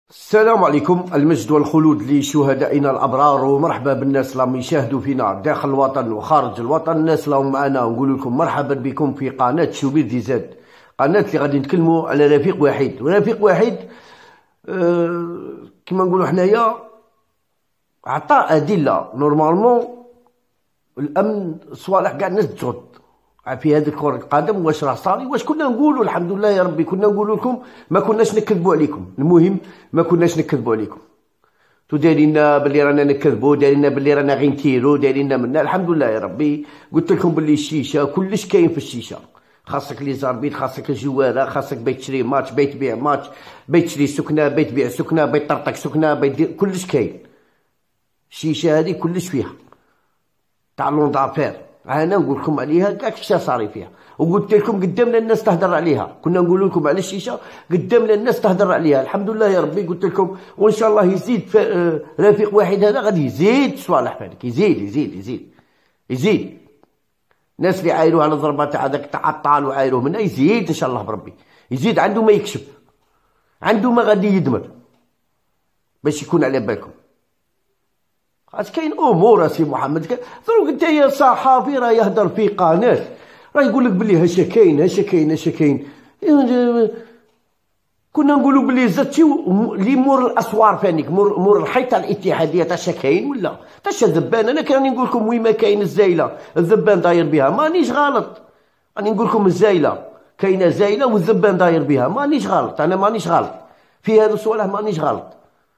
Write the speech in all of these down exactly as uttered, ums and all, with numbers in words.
السلام عليكم، المجد والخلود لشهدائنا الأبرار، ومرحبا بالناس اللي يشاهدوا فينا داخل الوطن وخارج الوطن. الناس اللي معنا نقول لكم مرحبا بكم في قناة شوبير دي زاد، قناة اللي غادي نتكلموا على رفيق واحد. ورفيق واحد أه كما نقولوا حنايا عطى أدلة نورمالمون الأمن صوالح كاع الناس تجهد في هذه كرة القدم. واش راه صاري؟ واش كنا نقولوا؟ الحمد لله يا ربي كنا نقولوا لكم، ما كناش نكذبوا عليكم. المهم ما كناش نكذبوا عليكم. تو دايرينا باللي رانا نكذبوا، دايرينا باللي رانا غير نتيرو، دايرينا منا. الحمد لله يا ربي قلت لكم باللي الشيشه كلش كاين في الشيشه. خاصك لي زاربيت، خاصك الجواره، خاصك بيت تشري ماتش، بيت تبيع ماتش، بيت تشري سكنه، بيت تبيع سكنه، بيت طرطق سكنه، بيت دير كلش كاين. الشيشه هذه كلش فيها تاع لون دافير. انا نقول لكم عليها كاع كيفاش صاري فيها، وقلت لكم قدامنا الناس تهدر عليها. كنا نقول لكم على الشيشه قدامنا الناس تهدر عليها. الحمد لله يا ربي قلت لكم، وان شاء الله يزيد رفيق واحد هذا غادي يزيد صوالح هذيك، يزيد يزيد يزيد يزيد. الناس اللي عايروه على الضربه تاع هذاك تاع الطال وعايروه منها يزيد ان شاء الله بربي، يزيد. عنده ما يكشف، عنده ما غادي يدمر باش يكون على بالكم. خاص كاين امور اسي محمد. دروك انت يا صحافي راه يهضر في قناه، راه يقول لك بلي هاشا كاين هاشا كاين هاشا كاين. كنا نقولوا بلي زدتي لي مور الاسوار فانيك، مور مور الحيطه الاتحاديه تاش كاين ولا تاش ذبان. انا كاني نقول لكم وين ما كاين الزايله الذبان داير بها، مانيش غلط. راني نقول لكم الزايله كاينه زايله والذبان داير بها، مانيش غلط. انا مانيش غلط في هذا الصوالح، مانيش غلط.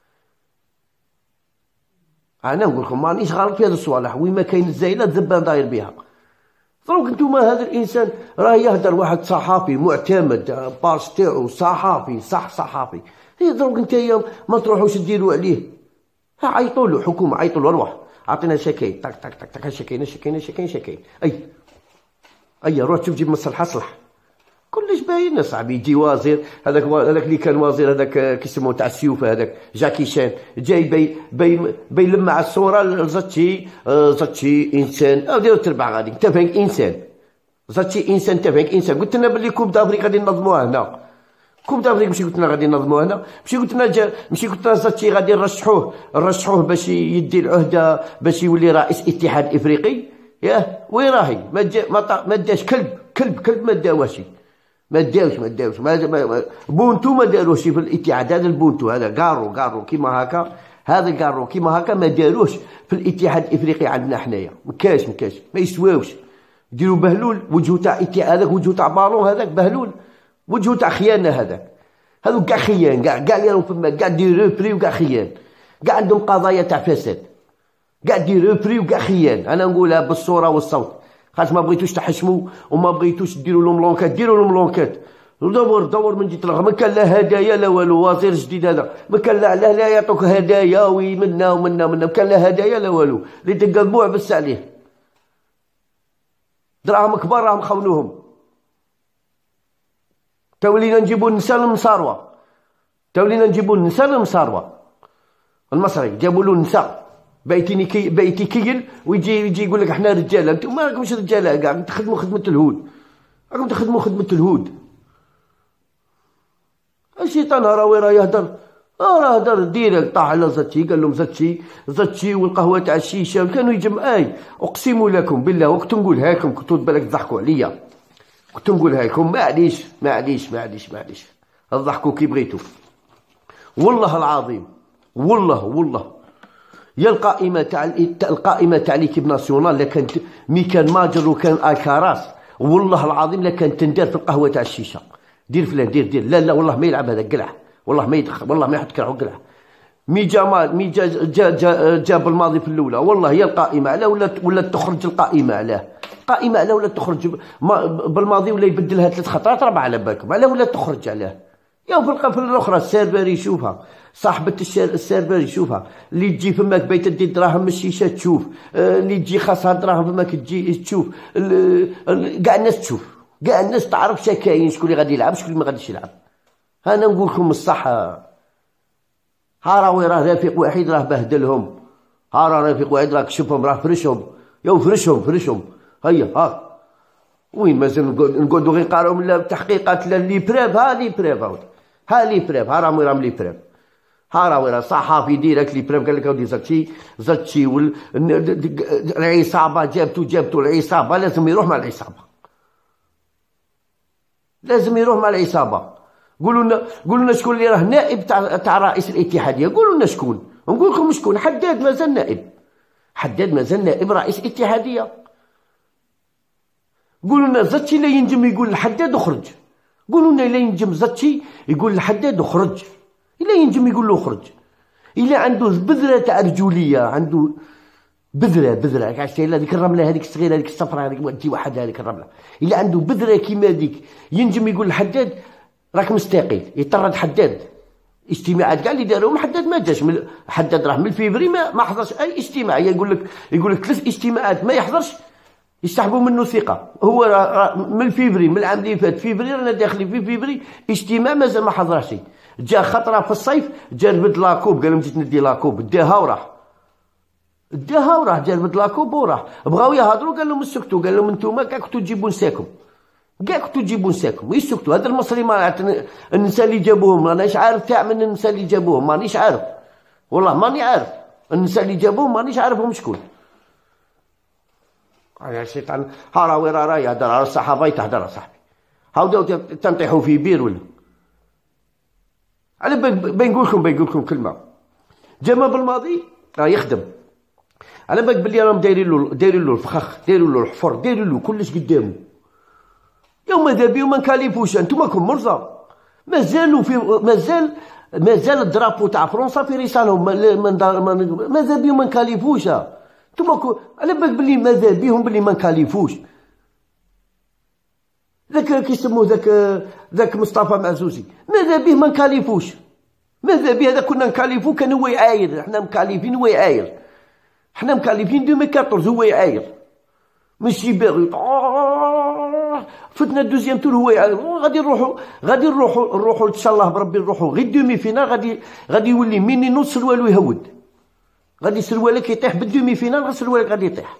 انا نقول لكم مانيش غلط في هذا الصوالح. وين ما كاين الزايله الذبان داير بها. دروك نتوما هذا الانسان راه يهدر واحد صحافي معتمد، باش تاعو صحافي صح صحافي. هي دروك نتايا ما تروحوش ديروا عليه، عيطوا له حكومه، عيطوا له روح عطينا شكاين، طق طق طق طق شكاين شكاين شكاين شكاين. اي اي روح شوف جيب مصلحه صلح. كلش باين اصاحبي. يجي وزير هذاك هذاك اللي كان وزير هذاك كيسموه تاع السيوفه هذاك جاكي شان، جاي بي بي بيلمع الصوره زاتشي زاتشي انسان او ديروا تربع غادي انت فايق انسان، زاتشي انسان انت فايق انسان. قلت لنا باللي كوب دافريك غادي ننظموها هنا، كوب دافريك ماشي قلت لنا غادي ننظموها هنا، ماشي قلت لنا ماشي قلت لنا زاتشي غادي نرشحوه نرشحوه باش يدي العهده باش يولي رئيس اتحاد افريقي. ياه وين راهي؟ ما جا ما داش كلب كلب كلب ما داوش ما داوش ما داوش ما بونتو ما داروش في الاتحاد. هذا البونتو هذا كارو كارو كيما هكا، هذا كارو كيما هكا ما داروش في الاتحاد الافريقي عندنا حنايا. مكاش مكاش ما يسواوش. ديروا بهلول وجهو تاع هذاك، وجهو تاع بالون هذاك بهلول، وجهو تاع خيانه هذاك. هذو كاع خيان، كاع كاع اللي راهم فما كاع دي روبري وكاع خيان، كاع عندهم قضايا تاع فساد، كاع دي روبري وكاع خيان. انا نقولها بالصوره والصوت، خاطر ما بغيتوش تحشموا وما بغيتوش ديروا لهم لونكات، ديروا لهم لونكات. دور دور من جيت لها، ما كان لا هدايا لا والو. وزير جديد هذا ما كان لا لا يعطوك هدايا ومنا ومنا ومنا، ما كان لا هدايا لا والو. اللي تقلبوه بس عليه دراهم كبار راهم خونوهم. تولينا نجيبوا النساء المصاروه، تولينا نجيبوا النساء المصاروه. المصري جابوا له النساء بيتيني كي بيتي كيل، ويجي يجي يقول لك احنا رجاله. انتم ما راكمش رجاله كاع، تخدموا خدمه الهود، راكم تخدموا خدمه الهود. الشيطان راه وين راه يهدر، راه هدر ديريكت طاح على زاتشي، قال لهم زاتشي زاتشي والقهوه تاع الشيشه كانوا يجمع. اي اقسم لكم بالله وقت نقولها لكم كنتوا بالك تضحكوا عليا، كنت نقولها لكم معليش معليش معليش معليش تضحكوا كي بغيتوا. والله العظيم والله والله يا القائمه تاع القائمه تاع ليكيب ناسيونال لا كانت مي كان ماجر وكان الكاراس، والله العظيم لا كانت تندار في القهوه تاع الشيشه. دير فلان دير دير لا لا والله ما يلعب هذا قلع، والله ما يدخل، والله ما يحط كرعه قلع. مي جمال مي جا جا جا جاب الماضي في الاولى. والله هي القائمه علاه ولا ولا تخرج القائمه علاه، القائمه علاه ولا تخرج بالماضي ولا يبدلها ثلاث خطرات ربعه على بالكم علاه ولا تخرج علاه. يا في القفل الاخرى السيرفر يشوفها، صاحبة السيرفر يشوفها، اللي تجي فماك بيت دي دراهم من الشيشه تشوف، اللي تجي خاصها دراهم فماك تجي تشوف، كاع الناس تشوف، كاع الناس تعرف شا كاين، شكون اللي غادي يلعب شكون اللي ما غاديش يلعب. انا نقول لكم الصح، ها راهو راه رفيق واحد راه بهدلهم، ها راه رفيق واحد راه كشفهم راه فرشهم، يا فرشهم فرشهم. هيا ها وين مازال نقعدوا غير نقراو من التحقيقات لا لي بريف. ها لي بريف ها لي بريف ها راهم راهم لي بريف. ها راه وين صحافي ديريكت لي بريف قال لك اودي زاتشي زاتشي وال... العصابه جابتو جابتو العصابه لازم يروح مع العصابه، لازم يروح مع العصابه. قولوا لنا قولوا لنا شكون اللي راه نائب تاع تاع رئيس الاتحاديه، قولوا لنا شكون، نقول لكم شكون. حداد مازال نائب، حداد مازال نائب رئيس الاتحاديه. قولوا لنا زاتشي لا ينجم يقول الحداد اخرج، قولوا لنا لا ينجم زاتشي يقول الحداد اخرج، إلا ينجم يقول له اخرج. إلا عنده بذرة تاع رجولية، عنده بذرة بذرة كاع شتي هذيك الرملة هذيك الصغيرة هذيك الصفراء هذيك تجي واحد هذيك الرملة، إلا عنده بذرة كيما هذيك ينجم يقول الحداد راك مستقيل، يطرد حداد. اجتماعات كاع اللي داروهم حداد ما جاش، من حداد راه من الفيفري ما, ما حضرش أي اجتماع. يقول لك يقول لك ثلاث اجتماعات ما يحضرش يسحبوا منه ثقة. هو راه من الفيفري من العام اللي فات فيفري رانا داخلين في فيفري اجتماع مازال ما حضرش. جا خطره في الصيف جا ربد لاكوب قال لهم جيت ندي لاكوب داها وراح، داها وراح جا ربد لاكوب وراح. بغاو يهضروا قال لهم اسكتوا، قال لهم انتوما كاع كنتو تجيبوا نساكم، كاع كنتو تجيبوا نساكم يسكتوا. هذا المصري ما النساء اللي جابوهم مانيش عارف تاع من النساء اللي جابوهم، مانيش عارف والله ماني عارف النساء اللي جابوهم، مانيش عارفهم شكون. يا شيطان ها راه وين راه يهضر على الصحافه يتهضر صاحبي، هاو تنطيحوا في بير ولا. على بالك بنقول لكم بنقول لكم كلمه، جا بالماضي راه يخدم، على بالك بلي راهم دايرين له دايرين له الفخخ، دايرين له الحفر، دايرين له كلش قدامه. يوم ماذا بيهم ما نكاليفوش، انتم راكم مرضى. مازالوا في مازال مازال الدرابو تاع فرنسا في رسالهم، ماذا بيهم ما نكاليفوش. انتم على بالك بلي ماذا بيهم بلي ما نكاليفوش. ذاك كيسموه ذاك ذاك مصطفى معزوزي ماذا به ما نكاليفوش، ماذا به هذا كنا نكاليفو كان هو يعاير، حنا مكالفين هو يعاير، حنا مكالفين ألفين وأربعطاش هو يعاير ماشي باغي. فتنا الدوزيام تور هو يعاير. غادي نروحو غادي نروحو نروحو ان شاء الله بربي نروحو غير دومي فينال، غادي غادي يولي ميني نص سروالو يهود، غادي سروالك يطيح بالدومي فينال، غير سروالك غادي يطيح.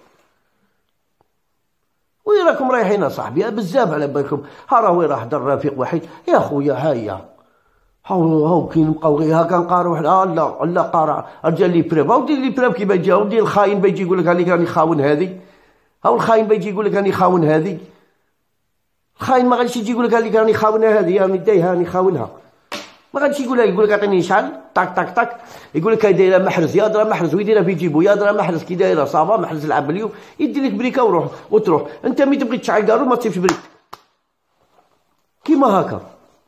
وين راكم رايحين اصاحبي بزاف على بالكم. ها راه وين راه حضر رفيق وحيد يا خويا، هيا هاو هاو كي نبقاو غير هاكا نقارو وحده. اه لا لا قارع رجع لي بريف، هاو دير لي بريف كيما جا. ودي الخاين بيجي يقول لك راني راني خاون هذه، هاو الخاين بيجي يقول لك راني خاون هذه. الخاين ما غاديش يجي يقول لك راني خاونها هذه، راني دايها راني خاونها، ما غاديش يقولها. يقول لك عطيني شحال طاك طاك طاك، يقول لك هاي دايره محرز، يا درا محرز ويديرها في جيبو، يا درا محرز كي دايره صافا محرز العب اليوم يدير لك بريكه وروح وتروح. انت ملي تبغي تشعل كارو ما تصيبش بريك كيما هكا.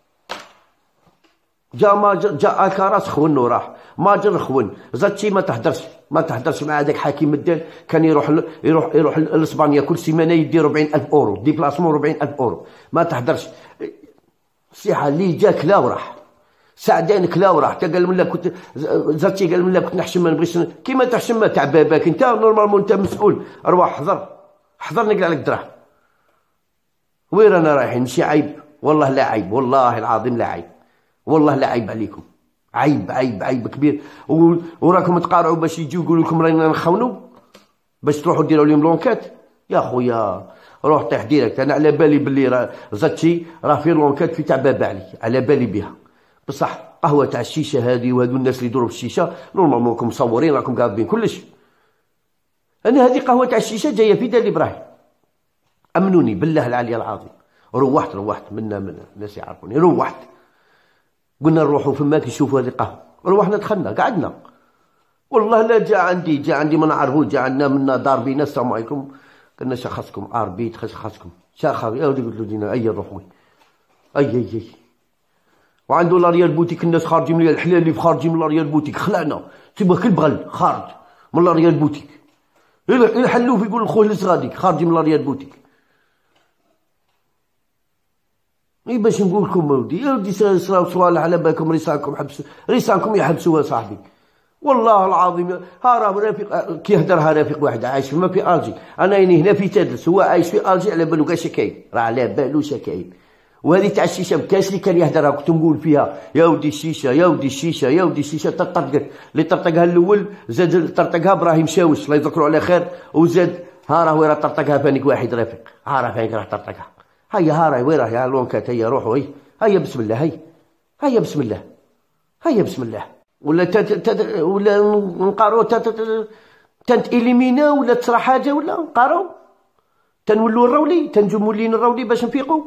جا ما جا الكراس خون وراح، ما جر خون. زاتشي ما تهدرش ما تهدرش مع هذاك حكيم الدين، كان يروح يروح يروح لاسبانيا كل سيمانه يدي أربعين ألف اورو ديبلاسمون، أربعين ألف اورو ما تهدرش. السيحه اللي جا كلا وراح، سعدان كلا وراح. تا قال ملا كنت زاتشي قال ملا كنت نحشم ما نبغيش كيما تحشم تاع باباك انت نورمالمون انت مسؤول. روح حضر حضر نقلع لك دراهم. وين رانا رايحين؟ ماشي عيب والله لا عيب، والله العظيم لا عيب، والله لا عيب عليكم، عيب عيب عيب كبير. وراكم تقارعوا باش يجيو يقولوا لكم رانا نخونوا باش تروحوا ديروا لهم لونكات. يا خويا روح طيح ديريكت. انا على بالي باللي راه زاتشي راه في لونكات في تاع بابا علي، على بالي بها بصح. قهوه تاع الشيشه هذه وهذو الناس اللي يدوروا في الشيشه نورمالمون راكم مصورين راكم قاعدين كلش. انا هذه قهوه تاع الشيشه جايه في دار ابراهيم، امنوني بالله العلي العظيم. روحت روحت منا من الناس يعرفوني، روحت قلنا نروحوا فماك نشوفوا هذه القهوه، روحنا دخلنا قعدنا. والله لا جا عندي جا عندي ما نعرفوش، جا عندنا منا ضاربين السلام عليكم قلنا شخصكم عربيت خصكم شاخر يا ولدي. قلت له دينا اي نروحوا اي اي اي وعنده لاريال بوتيك، الناس خارجين من الحلال اللي خارجين من لاريال بوتيك خلعنا تبغى كل بغل خارج من لاريال بوتيك. الحلوف يقول لخوه لس غاديك خارجين من لاريال بوتيك. اي باش نقول لكم ولدي يا ولدي صراو صوالح على بالكم، ريسانكم حبسوا ريسانكم يحبسوها صاحبي والله العظيم. ها راه رافق كي يهدرها رافق واحد عايش ما في الجي، انا راني هنا في تادرس، هو عايش في الجي على بالو كاع شكاين، راه على بالو شكاين. وهذه تاع الشيشه بكاش اللي كان يهدرها كنت نقول فيها يا ودي الشيشه يا ودي الشيشه يا ودي الشيشه. طرطقت اللي طرطقها الاول زاد طرطقها ابراهيم شاوش الله يذكره على خير، وزاد ها راه وين راه طرطقها فانيك واحد رافق، ها راه فانيك راه طرطقها. هيا ها راه وين راه يا لونكات. هيا روحوا هيا هيا بسم الله هيا هيا بسم الله هيا بسم الله. ولا تت تت ولا نقارو تنت إليمينا ولا تصرا حاجة ولا نقارو تنولوا الرولي تنجو مولين الرولي باش نفيقو.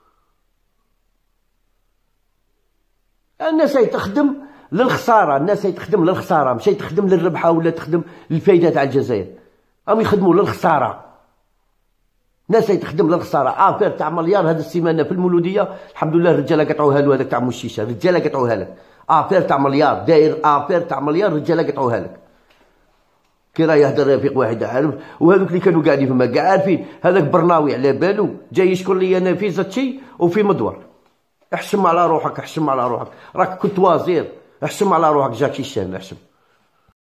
الناس هي تخدم للخسارة، الناس هي تخدم للخسارة ماشي تخدم للربحة ولا تخدم للفايدة تاع الجزائر. راهم يخدموا للخسارة، الناس هي تخدم للخسارة. افير تاع مليار هاد السيمانة في المولودية الحمد لله الرجالة قطعوها له، هذاك تاع موشيشة الرجالة قطعوها لك. افير تاع مليار داير افير تاع مليار الرجالة قطعوها لك. كي راه يهدر رفيق واحد عارف، وهذوك اللي كانوا قاعدين فما كاع عارفين هذاك برناوي على بالو جاي يشكر لي انا في زاتشي وفي مدور. احشم على روحك، احشم على روحك، راك كنت وزير، احشم على روحك جاكي شان احشم.